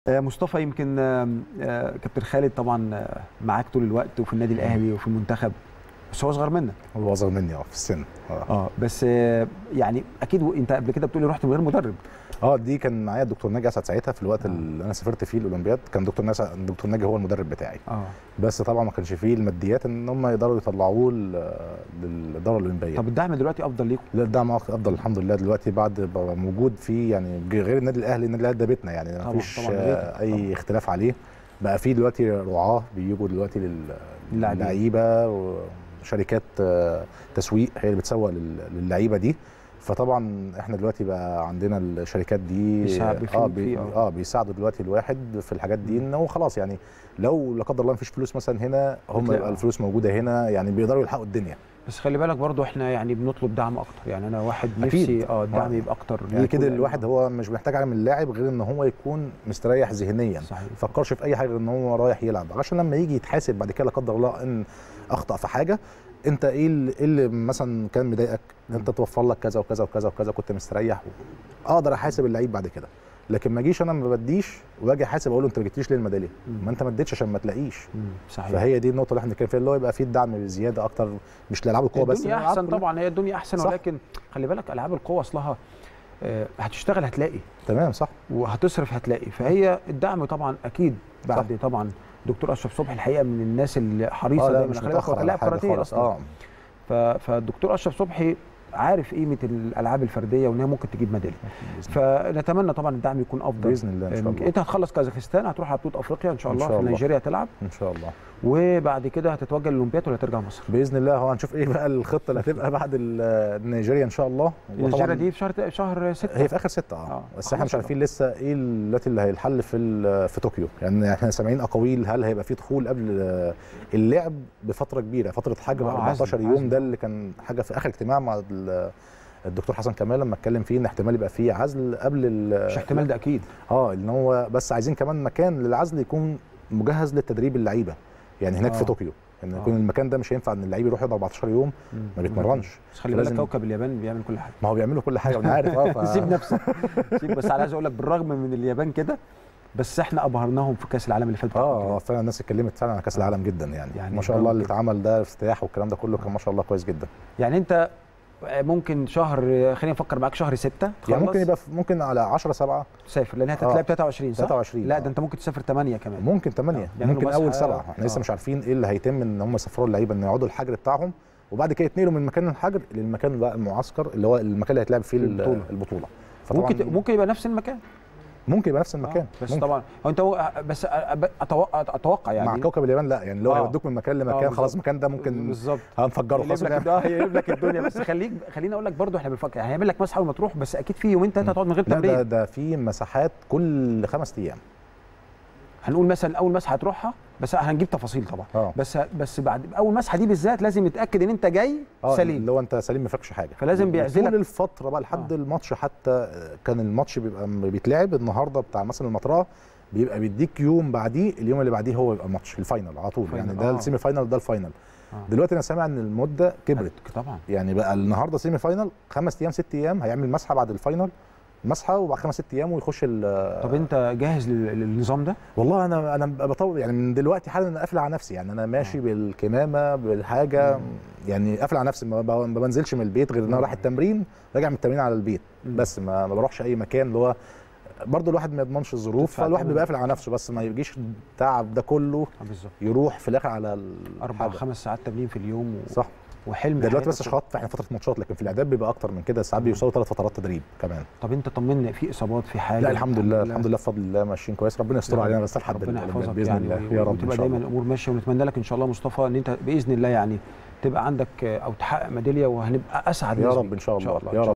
مصطفى يمكن كابتن خالد طبعا معاك طول الوقت وفي النادي الاهلي وفي المنتخب، بس هو اصغر منك. هو اصغر مني في السن. بس يعني اكيد انت قبل كده بتقولي رحت من غير مدرب. دي كان معايا الدكتور ناجي اسعد ساعتها في الوقت اللي انا سافرت فيه الاولمبياد، كان دكتور ناجي هو المدرب بتاعي. بس طبعا ما كانش فيه الماديات ان هم يقدروا يطلعوه للدوره الاولمبيه. طب الدعم دلوقتي افضل ليكم؟ لا، الدعم افضل الحمد لله دلوقتي بعد موجود فيه، يعني غير النادي الاهلي ده بيتنا، يعني ما فيش اي اختلاف عليه. بقى فيه دلوقتي رعاه بيجوا دلوقتي للعيبه، وشركات تسويق هي اللي بتسوق للعيبه دي. فطبعا احنا دلوقتي بقى عندنا الشركات دي بيساعدوا دلوقتي الواحد في الحاجات دي، انه خلاص يعني لو لا قدر الله مفيش فلوس مثلا هنا، هم يبقى الفلوس موجوده هنا، يعني بيقدروا يلحقوا الدنيا. بس خلي بالك برضو احنا يعني بنطلب دعم اكتر، يعني انا واحد نفسي الدعم يبقى اكتر. يعني كده الواحد هو مش محتاج حاجه من اللاعب غير ان هو يكون مستريح ذهنيا، ما يفكرش في اي حاجه غير ان هو رايح يلعب، عشان لما يجي يتحاسب بعد كده لا قدر الله ان اخطا في حاجه، انت ايه اللي مثلا كان مضايقك، انت توفر لك كذا وكذا وكذا وكذا، كنت مستريح اقدر احاسب اللعيب بعد كده. لكن ما اجيش انا ما بديش واجي احاسب اقول له انت ما جبتليش ليه الميداليه؟ ما انت ما اديتش عشان ما تلاقيش. صحيح. فهي دي النقطه اللي احنا بنتكلم فيها، اللي هو يبقى في الدعم زياده اكتر، مش لالعاب القوه بس. الدنيا احسن طبعا، هي الدنيا احسن صح. ولكن خلي بالك العاب القوه اصلها هتشتغل هتلاقي. تمام صح. وهتصرف هتلاقي، فهي الدعم طبعا اكيد بعد صح. طبعا دكتور اشرف صبحي الحقيقه من الناس اللي حريصه دايما، خلي بالك هو كان لاعب كاراتيه اصلا. فالدكتور اشرف صبحي عارف قيمه الالعاب الفرديه وانها ممكن تجيب ميداليه. فنتمنى طبعا الدعم يكون افضل باذن الله ان شاء الله. انت هتخلص كازاخستان، هتروح على بطوله افريقيا ان شاء الله، في نيجيريا تلعب ان شاء الله، وبعد كده هتتوجه للاولمبياد ولا ترجع مصر باذن الله. هو هنشوف ايه بقى الخطه اللي هتبقى بعد نيجيريا ان شاء الله. نيجيريا دي في شهر 6، هي في اخر 6 بس احنا مش عارفين لسه ايه دلوقتي اللي هيتحل في طوكيو. يعني احنا سامعين اقاويل هل هيبقى في دخول قبل اللعب بفتره كبيره، فتره حجر 14 يوم. ده اللي كان حاجه في اخر اجتماع مع الدكتور حسن كمال لما اتكلم فيه، ان احتمال يبقى فيه عزل قبل مش احتمال، ده اكيد. ان هو بس عايزين كمان مكان للعزل يكون مجهز للتدريب اللعيبه، يعني هناك في طوكيو، ان يكون المكان ده مش هينفع ان اللعيب يروح يقعد 14 يوم ما بيتمرنش. بس خلي بالك كوكب اليابان بيعمل كل حاجه. ما هو بيعملوا كل حاجه وانا عارف. سيب نفسك سيب. بس عايز اقول لك بالرغم من اليابان كده، بس احنا ابهرناهم في كاس العالم اللي فات. فعلا الناس اتكلمت فعلا عن كاس العالم جدا، يعني ما شاء الله اللي اتعمل ده، الافتتاح والكلام ده كله كان ما شاء الله كويس جدا. يعني انت ممكن خلينا نفكر معاك شهر 6 يعني ممكن على 10/7 تسافر، لان هتتلعب 23 صح؟ 23. لا ده انت ممكن تسافر 8 كمان. ممكن 8 ممكن اول 7. احنا لسه مش عارفين ايه اللي هيتم، ان هم يسافروا اللعيبه ان يقعدوا الحجر بتاعهم، وبعد كده يتنقلوا من مكان الحجر للمكان بقى المعسكر، اللي هو المكان اللي هيتلعب فيه البطوله. ممكن يبقى نفس المكان. ممكن يبقى نفس المكان بس ممكن. طبعا هو انت بس اتوقع يعني مع كوكب اليابان لا، يعني لو هيودوك من مكان لمكان خلاص المكان ده ممكن بالظبط هنفجره خلاص. هيقلب لك الدنيا. بس خليني اقول لك برضو احنا بنفكر هيعمل لك مسحه وما تروح، بس اكيد في يومين 3 هتقعد من غير تمرين. لا ده في مساحات كل 5 ايام. هنقول مثلا اول مسحه هتروحها، بس هنجيب تفاصيل طبعا. بس بعد اول مسحه دي بالذات لازم يتاكد ان انت جاي سليم، اللي هو انت سليم ما فيكش حاجه، فلازم بيعزلك طول الفتره بقى لحد الماتش. حتى كان الماتش بيبقى بيتلعب النهارده بتاع مثلا المطرقه، بيبقى بيديك يوم بعديه، اليوم اللي بعديه هو يبقى الماتش الفاينل على طول. يعني ده السيمي فاينل ده الفاينل. دلوقتي انا سامع ان المده كبرت طبعا، يعني بقى النهارده سيمي فاينل 5 ايام 6 ايام، هيعمل مسحه بعد الفاينل، مسحه وبعد 5 6 ايام ويخش طب انت جاهز للنظام ده؟ والله انا بطول، يعني من دلوقتي حالا انا قافل على نفسي، يعني انا ماشي بالكمامه بالحاجه، يعني قافل على نفسي، ما بنزلش من البيت غير ان انا رايح التمرين، راجع من التمرين على البيت بس، ما بروحش اي مكان، اللي هو برضه الواحد ما يضمنش الظروف، فالواحد بيبقى قافل على نفسه، بس ما يجيش التعب ده كله يروح في الاخر على 4-5 ساعات تمرين في اليوم صح. وحلم ده دلوقتي بس شخط احنا فتره ماتشات، لكن في الاعداد بيبقى اكتر من كده، ساعات بيوصلوا 3 فترات تدريب كمان. طب انت طمنا، في اصابات في حاجه؟ لا الحمد لله بفضل الله ماشيين كويس، ربنا يستر علينا بس لحد ربنا يحفظك باذن الله يا رب، وتبقى دايما الامور ماشيه، ونتمنى لك ان شاء الله مصطفى ان انت باذن الله يعني تبقى عندك او تحقق ميداليه، وهنبقى اسعد يا رب ان شاء الله يا رب.